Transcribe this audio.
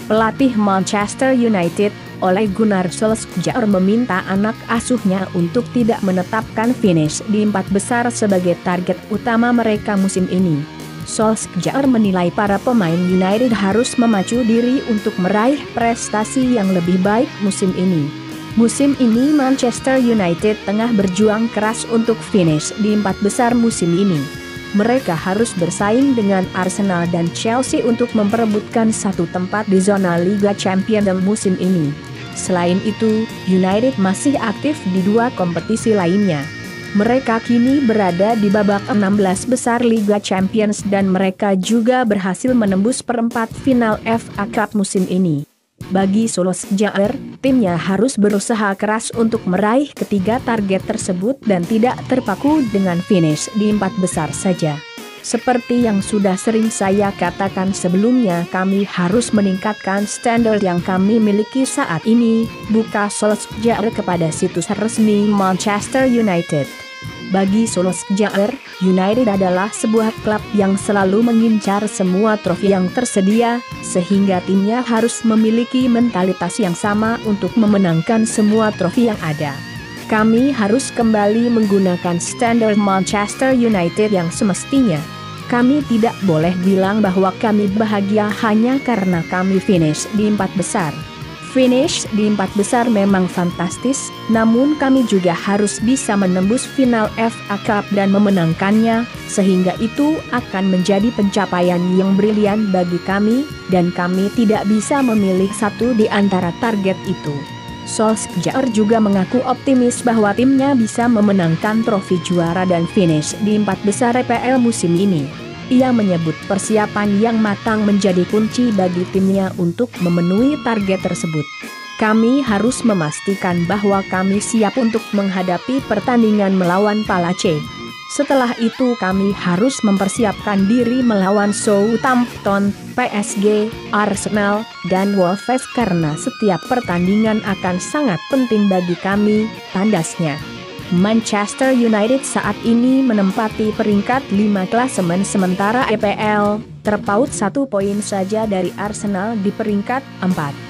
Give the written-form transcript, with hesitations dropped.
Pelatih Manchester United, Ole Gunnar Solskjaer meminta anak asuhnya untuk tidak menetapkan finish di 4 besar sebagai target utama mereka musim ini. Solskjaer menilai para pemain United harus memacu diri untuk meraih prestasi yang lebih baik musim ini. Musim ini Manchester United tengah berjuang keras untuk finish di 4 besar musim ini. Mereka harus bersaing dengan Arsenal dan Chelsea untuk memperebutkan satu tempat di zona Liga Champions musim ini. Selain itu, United masih aktif di 2 kompetisi lainnya. Mereka kini berada di babak 16 besar Liga Champions dan mereka juga berhasil menembus perempat final FA Cup musim ini. Bagi Solskjaer, timnya harus berusaha keras untuk meraih ketiga target tersebut dan tidak terpaku dengan finish di 4 besar saja. Seperti yang sudah sering saya katakan sebelumnya, kami harus meningkatkan standar yang kami miliki saat ini, buka Solskjaer kepada situs resmi Manchester United. Bagi Solskjaer, United adalah sebuah klub yang selalu mengincar semua trofi yang tersedia, sehingga timnya harus memiliki mentalitas yang sama untuk memenangkan semua trofi yang ada. Kami harus kembali menggunakan standar Manchester United yang semestinya. Kami tidak boleh bilang bahwa kami bahagia hanya karena kami finish di 4 besar. Finish di 4 besar memang fantastis, namun kami juga harus bisa menembus final FA Cup dan memenangkannya, sehingga itu akan menjadi pencapaian yang brilian bagi kami, dan kami tidak bisa memilih satu di antara target itu. Solskjaer juga mengaku optimis bahwa timnya bisa memenangkan trofi juara dan finish di 4 besar EPL musim ini. Ia menyebut persiapan yang matang menjadi kunci bagi timnya untuk memenuhi target tersebut. Kami harus memastikan bahwa kami siap untuk menghadapi pertandingan melawan Palace. Setelah itu kami harus mempersiapkan diri melawan Southampton, PSG, Arsenal, dan Wolves karena setiap pertandingan akan sangat penting bagi kami, tandasnya. Manchester United saat ini menempati peringkat 5 klasemen sementara EPL, terpaut 1 poin saja dari Arsenal di peringkat 4.